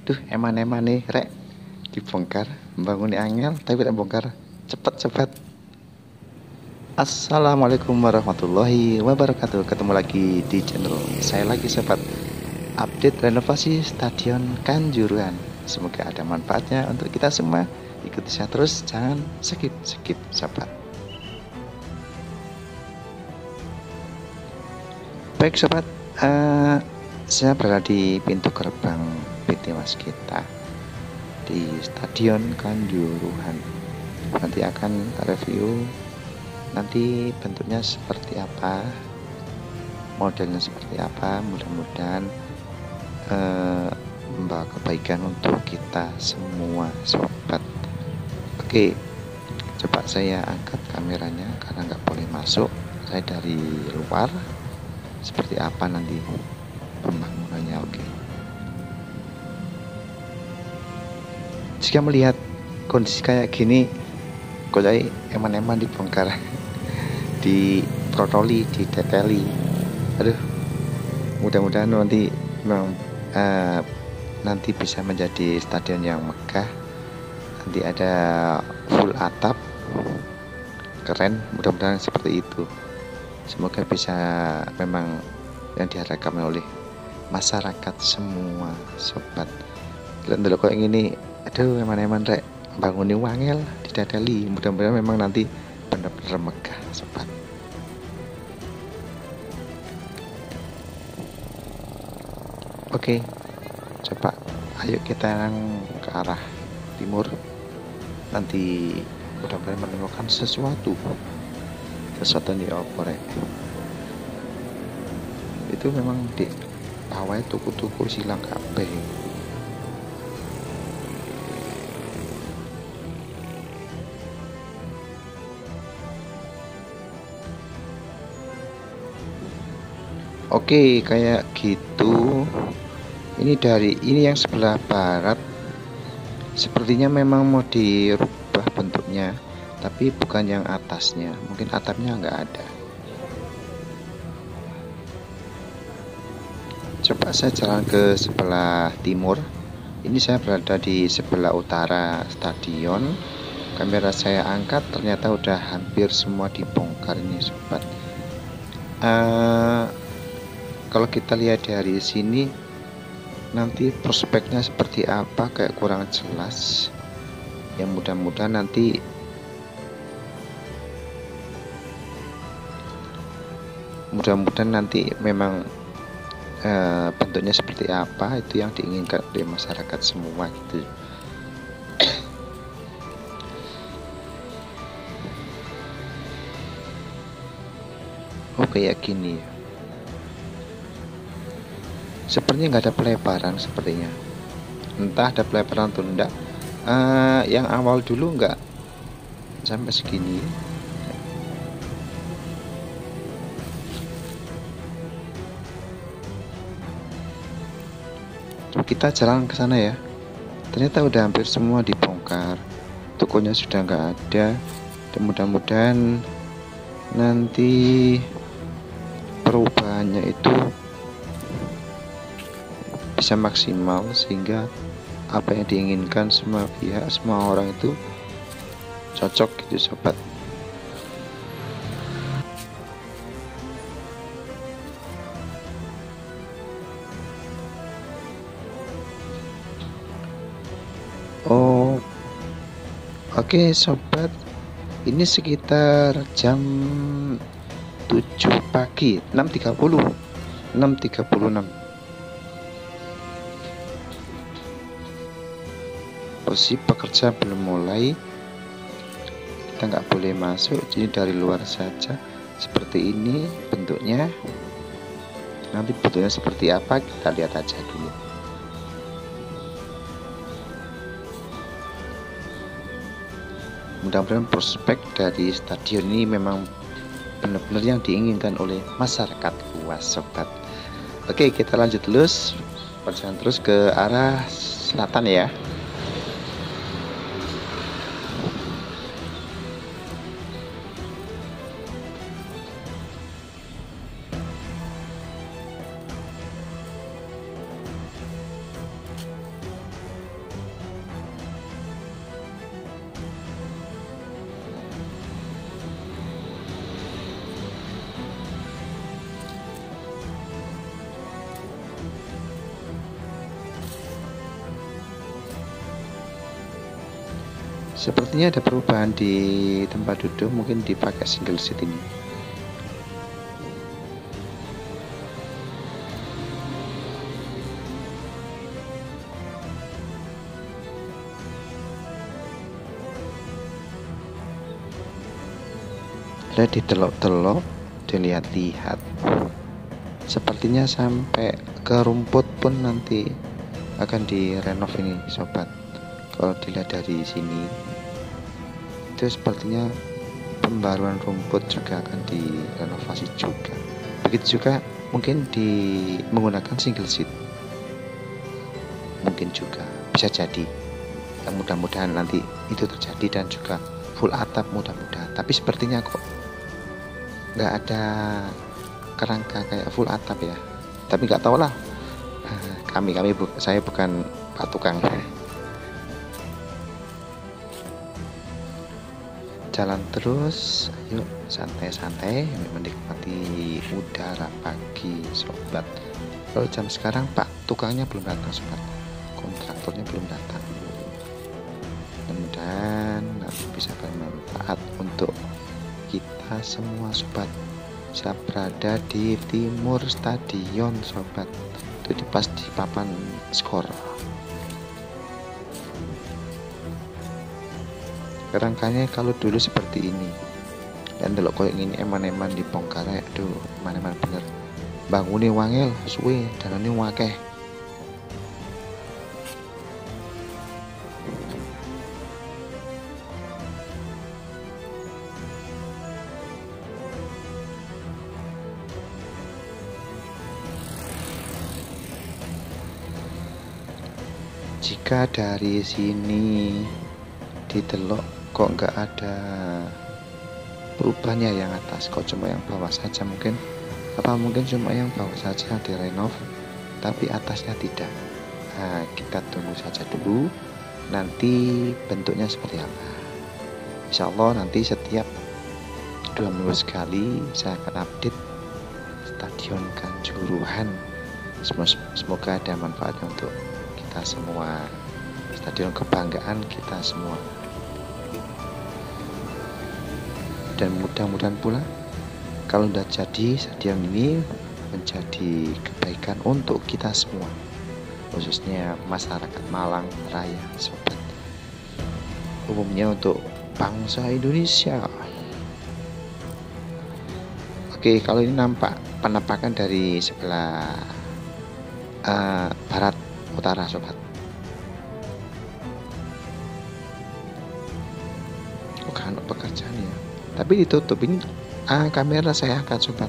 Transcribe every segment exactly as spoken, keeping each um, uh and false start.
Duh, eman-eman nih rek dibongkar, bangun angel tapi tak bongkar cepet-cepet. Assalamualaikum warahmatullahi wabarakatuh. Ketemu lagi di channel saya lagi, sobat. Update renovasi Stadion Kanjuruhan. Semoga ada manfaatnya untuk kita semua. Ikuti saya terus, jangan skip skip, sobat. Baik, sobat, uh, saya berada di pintu gerbang P T Waskita di Stadion Kanjuruhan. Nanti akan review nanti bentuknya seperti apa, modelnya seperti apa. Mudah-mudahan uh, membawa kebaikan untuk kita semua, sobat. Oke, coba saya angkat kameranya karena nggak boleh masuk. Saya dari luar. Seperti apa nanti pembangunannya. Oke, jika melihat kondisi kayak gini, golai eman-eman dibongkar, diprotoli, dideteli. Aduh, mudah-mudahan nanti memang uh, nanti bisa menjadi stadion yang megah. Nanti ada full atap, keren. Mudah-mudahan seperti itu. Semoga bisa memang yang diharapkan oleh masyarakat semua, sobat. Kalian dulu kok ini, aduh eman-eman rek bangunin wangel didadali. Mudah-mudahan memang nanti benar-benar megah, sobat. Oke, coba ayo kita ke arah timur. Nanti mudah-mudahan menemukan sesuatu sesuatu di oporek. Itu memang di awalnya tuku-tuku silang kabeh. Oke, kayak gitu. Ini dari ini yang sebelah barat. Sepertinya memang mau dirubah bentuknya, tapi bukan yang atasnya. Mungkin atapnya nggak ada. Coba saya jalan ke sebelah timur. Ini saya berada di sebelah utara stadion. Kamera saya angkat, ternyata udah hampir semua dibongkar ini, sobat. Uh, kalau kita lihat dari sini, nanti prospeknya seperti apa kayak kurang jelas. Yang mudah-mudahan nanti mudah-mudahan nanti memang e, bentuknya seperti apa, itu yang diinginkan oleh masyarakat semua gitu. Oh, kayak gini ya. Sepertinya nggak ada pelebaran, sepertinya. Entah ada pelebaran atau enggak. E, yang awal dulu nggak sampai segini. Kita jalan ke sana ya. Ternyata udah hampir semua dibongkar, tokonya sudah nggak ada. Dan mudah-mudahan nanti perubahannya itu bisa maksimal, sehingga apa yang diinginkan semua pihak, semua orang itu cocok gitu, sobat. Oh, oke, okay, sobat, ini sekitar jam tujuh pagi, enam tiga puluh enam tiga puluh enam. Posisi pekerja belum mulai, kita nggak boleh masuk, jadi dari luar saja. Seperti ini bentuknya. Nanti bentuknya seperti apa kita lihat aja dulu. Mudah-mudahan prospek dari stadion ini memang benar-benar yang diinginkan oleh masyarakat luas, sobat. Oke, kita lanjut terus, berjalan terus ke arah selatan ya. Sepertinya ada perubahan di tempat duduk, mungkin dipakai single seat ini. Ada ditelok-telok, dilihat-lihat. Sepertinya sampai ke rumput pun nanti akan direnov ini sobat. Kalau dilihat dari sini itu sepertinya pembaruan rumput juga akan direnovasi juga. Begitu juga mungkin di menggunakan single seat, mungkin juga bisa jadi. Yang mudah-mudahan nanti itu terjadi, dan juga full atap mudah-mudahan. Tapi sepertinya kok nggak ada kerangka kayak full atap ya. Tapi nggak tahu lah. Kami kami bu, saya bukan pak tukang. Jalan terus, yuk santai-santai menikmati udara pagi sobat. Kalau jam sekarang pak tukangnya belum datang sobat, kontraktornya belum datang. Mudah-mudahan nanti bisa bermanfaat untuk kita semua sobat. Saya berada di timur stadion sobat, itu di pas di papan skor. Kerangkanya kalau dulu seperti ini, dan delok koyo ini eman-eman dibongkar, aduh eman-eman bener. Bangunnya wangel, suwe, dalane wakeh. Jika dari sini ditelok kok nggak ada perubahannya yang atas, kok cuma yang bawah saja, mungkin apa mungkin cuma yang bawah saja direnov tapi atasnya tidak. Nah, kita tunggu saja dulu nanti bentuknya seperti apa. Insya Allah nanti setiap dua minggu sekali saya akan update Stadion Kanjuruhan. Semoga ada manfaatnya untuk kita semua, stadion kebanggaan kita semua. Dan mudah-mudahan pula kalau sudah jadi stadion ini menjadi kebaikan untuk kita semua, khususnya masyarakat Malang Raya sobat, umumnya untuk bangsa Indonesia. Oke, kalau ini nampak penampakan dari sebelah uh, barat utara sobat. Bukan pekerjaan ya, tapi ditutup ini. Ah, kamera saya angkat sobat.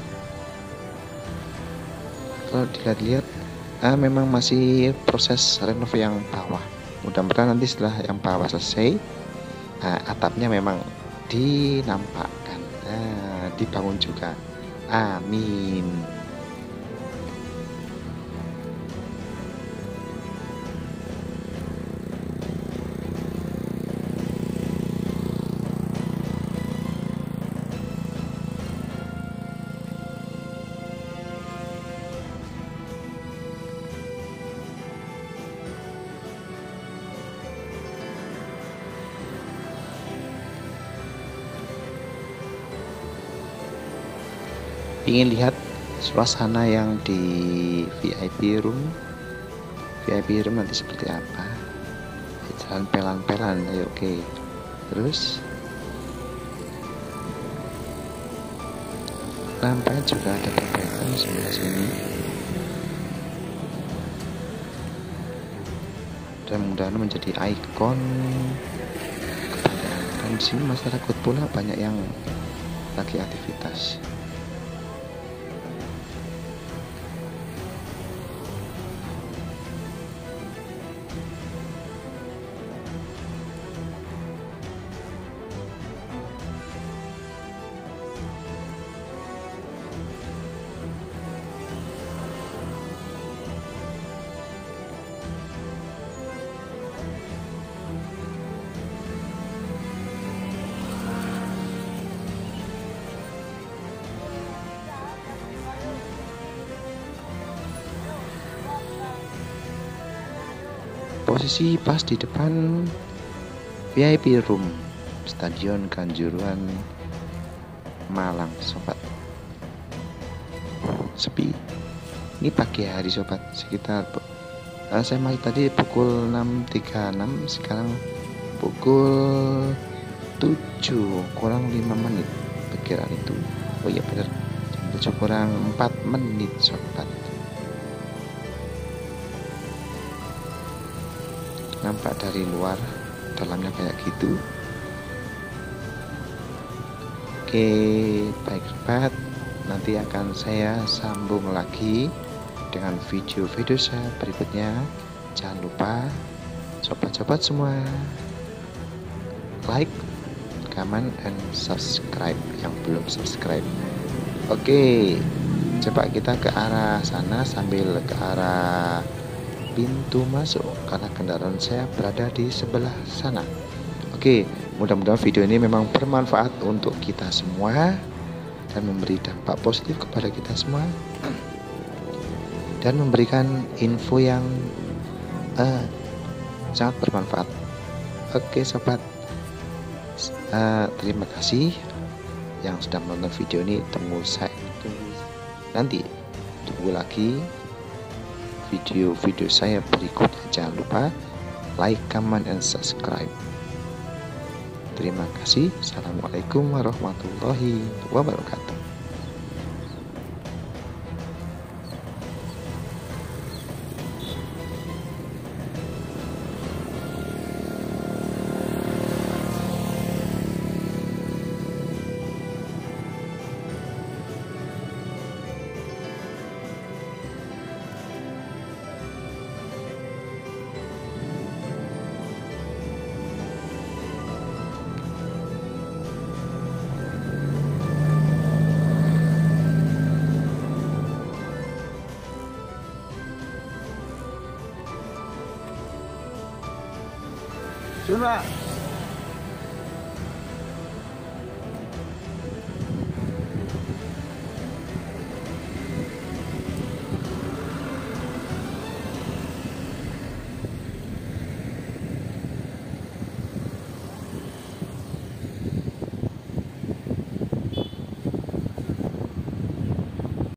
Kalau dilihat-lihat, ah, memang masih proses renov yang bawah. Mudah-mudahan nanti setelah yang bawah selesai, ah, atapnya memang dinampakkan, ah, dibangun juga. Amin. Ingin lihat suasana yang di V I P room, V I P room nanti seperti apa? Jalan pelan-pelan, ayo oke. Terus nampaknya juga ada perbaikan sebelah sini. Dan mudah-mudahan menjadi ikon kebanggaan. Dan di sini masyarakat pula banyak yang lagi aktivitas. Posisi pas di depan V I P room Stadion Kanjuruhan Malang sobat. Sepi. Ini pagi hari sobat, sekitar uh, saya masuk tadi pukul enam tiga puluh enam, sekarang pukul tujuh kurang lima menit perkiraan itu. Oh iya benar, jam tujuh kurang empat menit sobat. Nampak dari luar, dalamnya kayak gitu. Oke, baik sobat, nanti akan saya sambung lagi dengan video-video saya berikutnya. Jangan lupa sobat-sobat semua like, comment, and subscribe yang belum subscribe. Oke, coba kita ke arah sana sambil ke arah pintu masuk karena kendaraan saya berada di sebelah sana. Oke, mudah-mudahan video ini memang bermanfaat untuk kita semua dan memberi dampak positif kepada kita semua dan memberikan info yang uh, sangat bermanfaat. Oke sobat, uh, terima kasih yang sudah menonton video ini. Tunggu saya tunggu nanti tunggu lagi video-video saya berikutnya. Jangan lupa like, comment, and subscribe. Terima kasih. Assalamualaikum warahmatullahi wabarakatuh. Coba